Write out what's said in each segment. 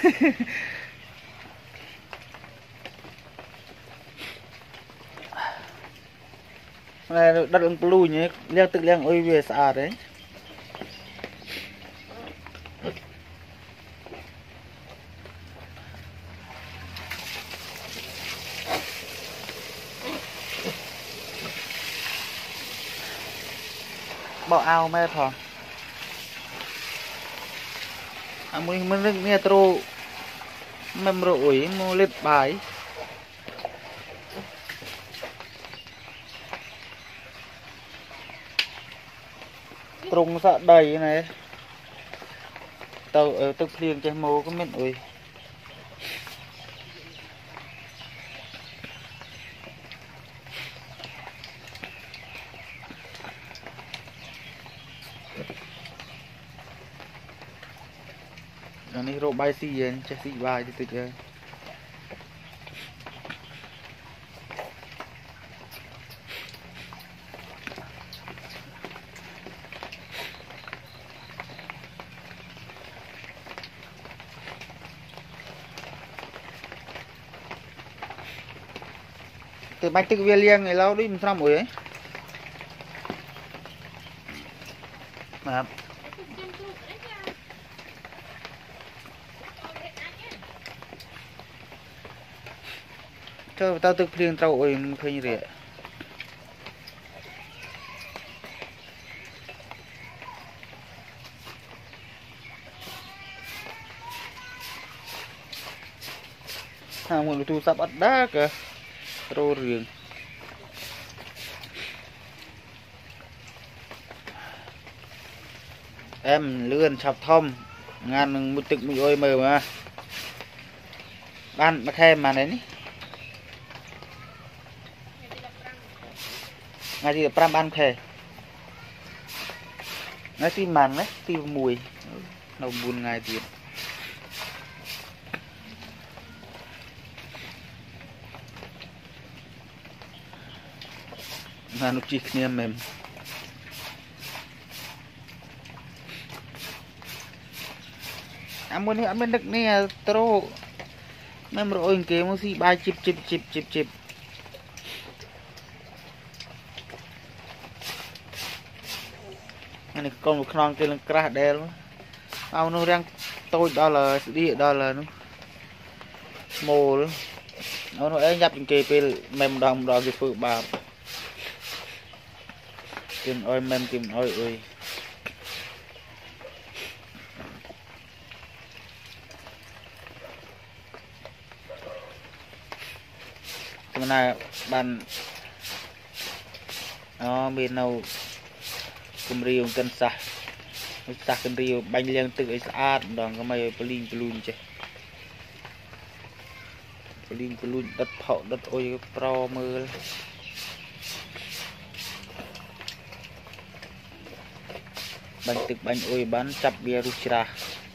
này đặt ứng lùi nhé liang tự liang ôi về xa đấy bỏ ao mẹ thò mình nước nghe trâu mềm rội mua lết bài trùng dạ đầy này tàu ở tức liền trên mô có miệng ui này rô bay xì yên chắc xì bài thì tuyệt vời từ bánh tức viên liêng này lâu đi mình xong rồi ấy mà cho tao tức riêng tao ơi khơi như vậy một tu sắp bắt đá kìa rô riêng em lươn chọc thông ngàn một tực mũi ôi mờ mà ban bắt thêm mà đấy ngay thì pram ban khề ngay thì màn đấy thì mùi đầu buồn ngày thì nó chỉ kia mềm anh muốn được nè trâu mềm rồi kêu một gì bài chip anh này con một non kia là crash đè luôn ao nó đang tôi đó là nó mồ luôn nó ấy nhập những kê mềm đồng đó thì phụ bà kim ơi mềm kim ơi ơi hôm nay bạn nó bên nào cùng riêu cân sạch sạch cân riêu bánh liang tự ấy sát đòn có mày pelin chứ pelin đất phậu đất ôi pro mưa bánh thực bánh ôi bán chập bia ruchra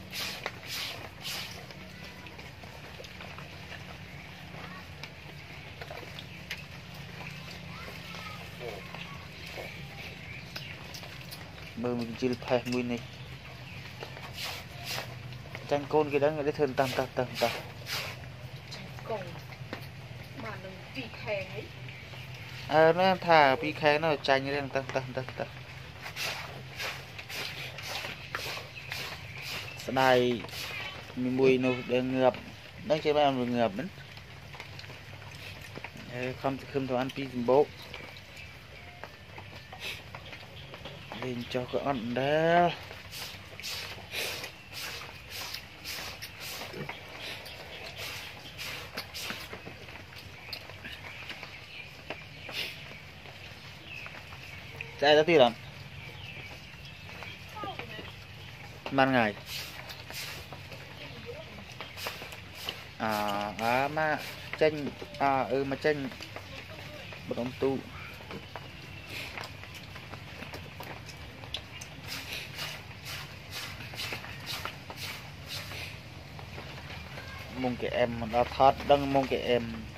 bơ mình chỉ phải nguyên này tranh côn cái đó người để thường tăng nó thả pi khe nó tranh như đang tăng đây mùi nó đang ngập đang chơi bao người ngập đến không thôi ăn pi bố lên cho các ăn đó chạy ra tí lắm ban ngày mà tranh mà tranh một ông tu mong cái em nó thoát đăng mong cái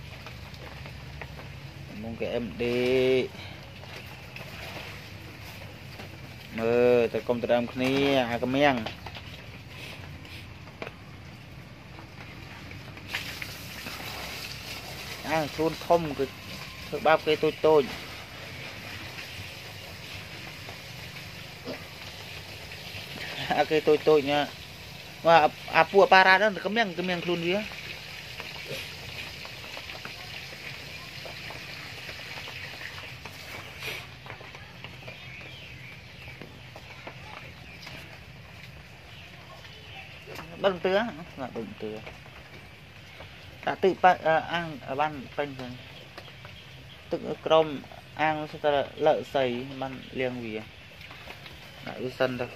em đi mơ từ công ty làm kia cái miếng ăn luôn thông cứ bao cây tôi cây tôi nha và pua para đó cái miếng luôn vía bận tứa là bận tứa đã tự ăn ở ban phanh rồi tự crom ăn sẽ là lợi sấy ban liêng vì đã ư sân đâu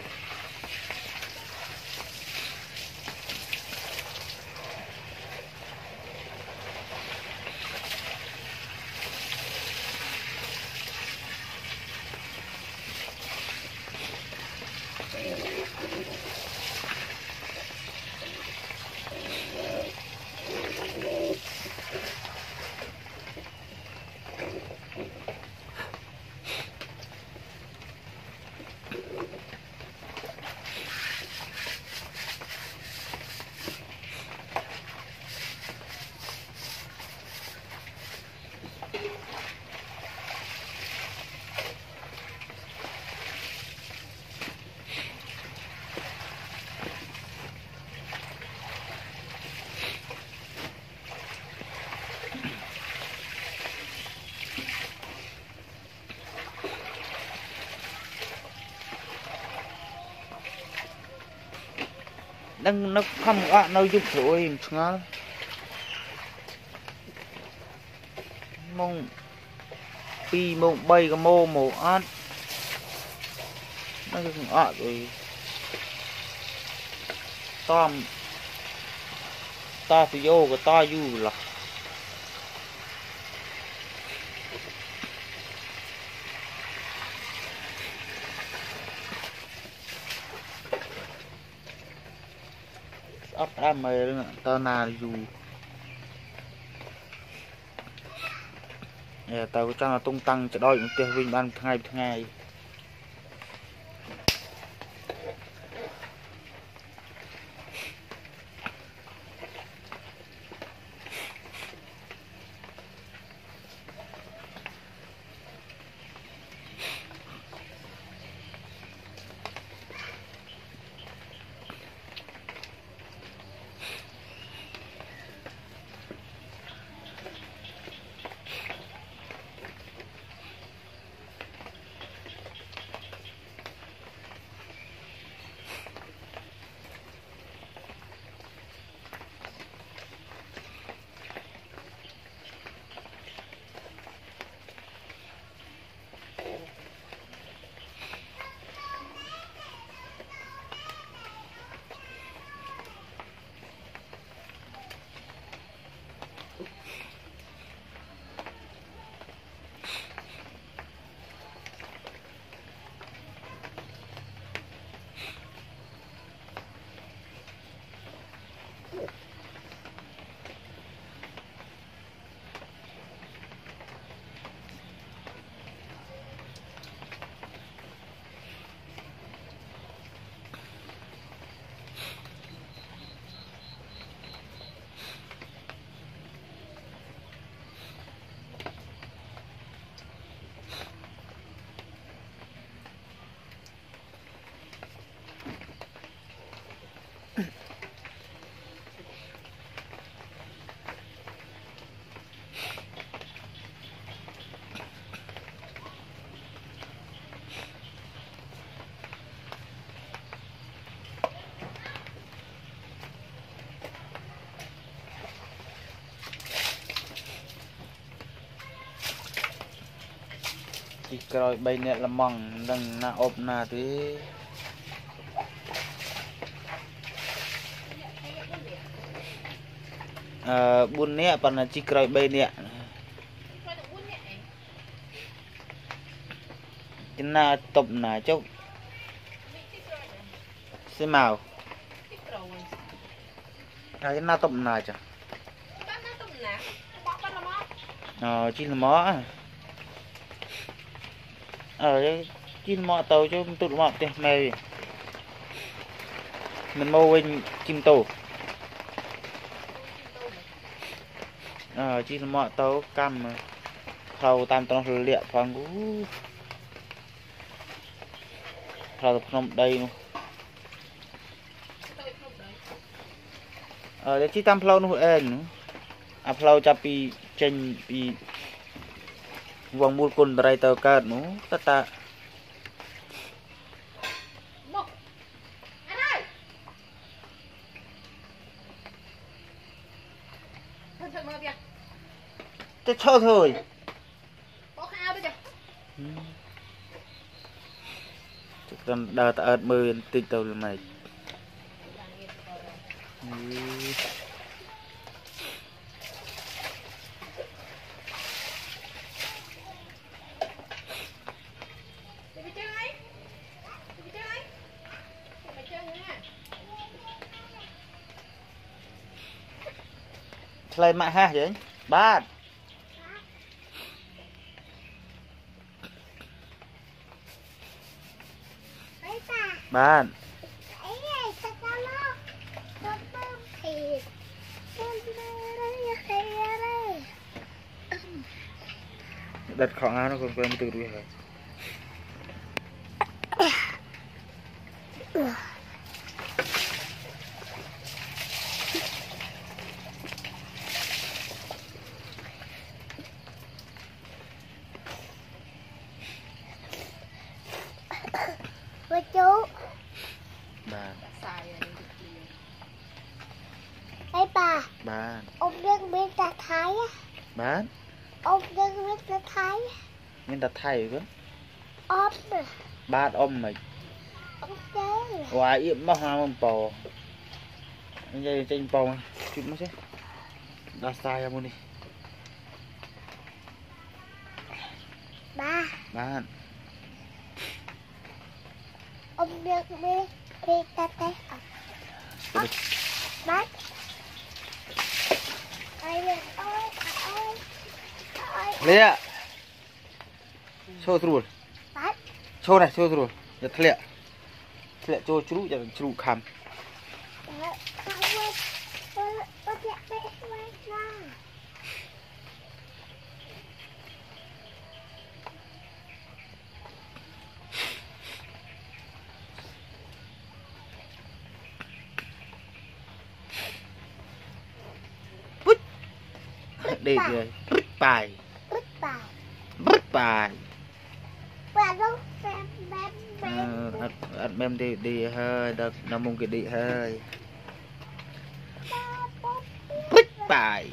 nó không có nơi giúp rồi ngó mông pi mông bay cái mô mồ ớt nó cũng rồi to phi vô cái to du là ấp ra mày tao nào dù tao cho là tung tăng cho đôi tiền vinh ban tháng ngày rồi bây nè là mong đừng na ốp na tí buôn nè còn là chỉ rồi bây nè cái na tập na chốc xe màu cái na tập na chả chỉ là mó chim mọ tàu cho tụt mọ tiền mày mình mua bên chim tàu chỉ là mọi tàu cam thầu tam trong liệt phong thầu không đây luôn để chỉ tam phao nó ên phao cho pi trên pi vòng buôn côn đây tàu cá nó ta thế cho thôi cần đào tạo mười tịch tàu là mày lên mạ ha vậy ba bạn đặt khó nó còn quên từ đuôi rồi chú bạn ấy bạn ông đừng biết ta thái á bạn ông đừng biết ta thái mình đặt thay cơ ốm ba ôm mày ông chơi hoài yếm bao hoa mông bò đây trên bò chụp nó chứ đã sai không đi bạn ông đừng biết ta thái bác Lea show through bác show này show through giờ lea cho chú giờ chú khăm đi rồi rứt bài và lúc anh em đi hơi đợt nó mong cái đi hơi rứt bài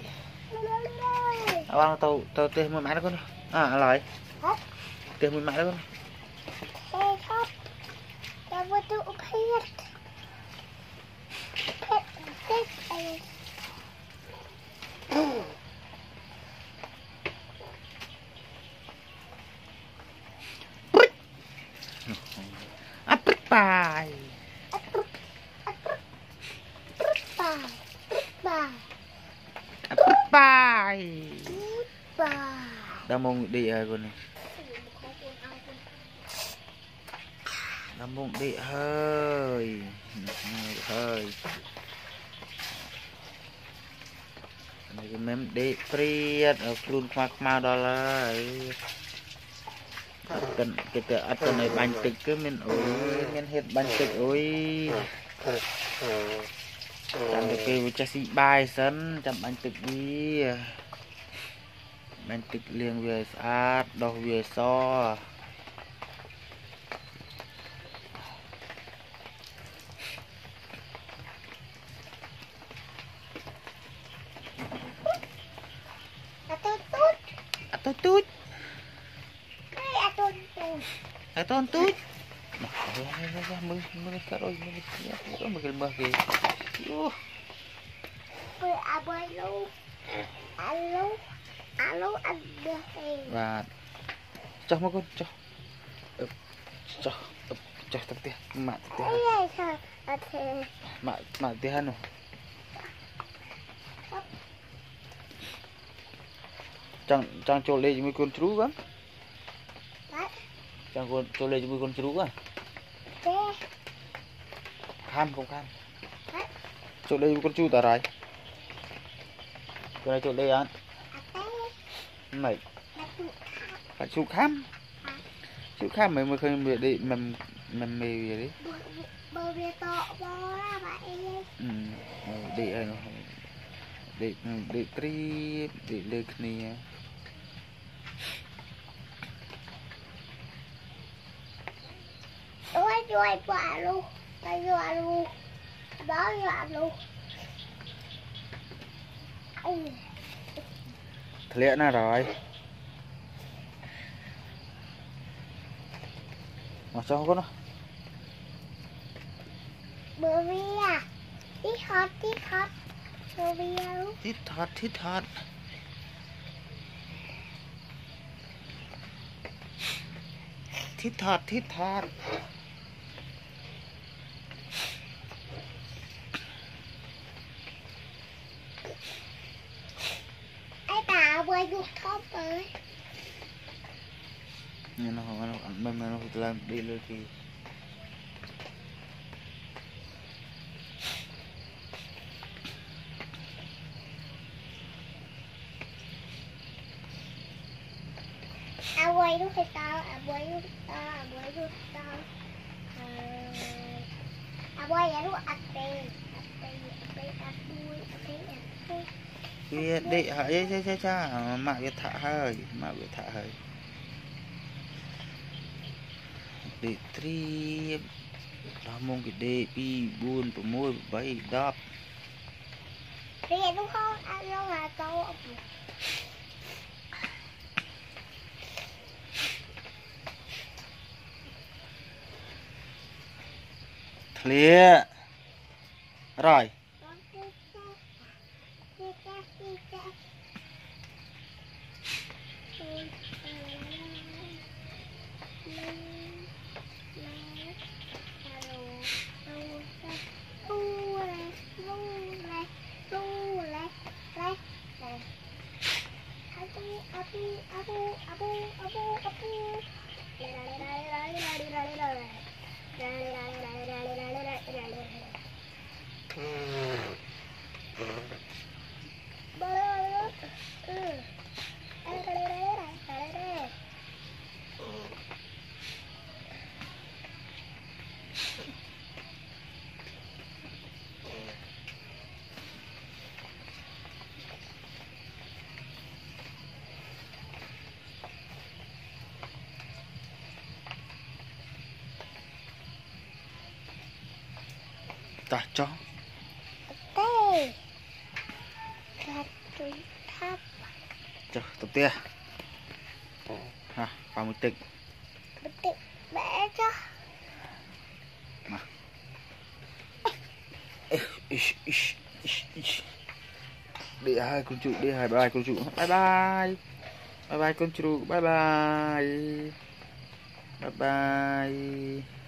tao tiền mua máy đó con lại tiền mua máy đó con ta vừa tụ hết bài bài đã mong đi hơi con này đã mong đi hơi này cái mem đi fried ở luôn khoác màu đó là cần cái ăn cái này bánh tịch cứ mình ôi mình hết bánh tịch ôi chẳng được kêu cho xị bài sân chăm bánh tịch đi bánh tịch liền về sát đo về so tôi tút ai tôn tút mưa cả rồi mưa cái mưa kì alo anh được và cho một con cho tập tiền mạ tiền mạ tiền hano chẳng cho lấy mấy con chú vẫn chẳng con cho lấy mấy con chú à kham không kham cho lấy con chú tờ rồi cái này cho lấy ăn Mày Bà tụ phải chịu khám. Chịu khám mới khơi mày đi mày mày về đi. bờ bia to bò ra bà em. Đi nó đi tri đi lê kia. Ôi rồi quả luôn. Đây dọa luôn. Đó dọa luôn. Lẽ nào rồi. Mà cho con nó. Bờ bia. Tít hót. Bờ bia luôn. Thít thọt. Thít thọt. Ai bà quay được thóp ơi. Nhưng nó nó làm đi lên thì Quay lúc tao, quay lúc tao. Quay lúc ăn tê. biết đi hỡi cha mạ biết thả hơi đi tri đó mong cái đi pi buôn của môi bay đáp Đi đúng không? Ăn đâu là câu. clear rồi ta cho Tê. Tháp. cho tập tia ha vào một tịch Bẻ cho. mà đi hai con trụ đi hai bye con trụ bye bye con trụ bye bye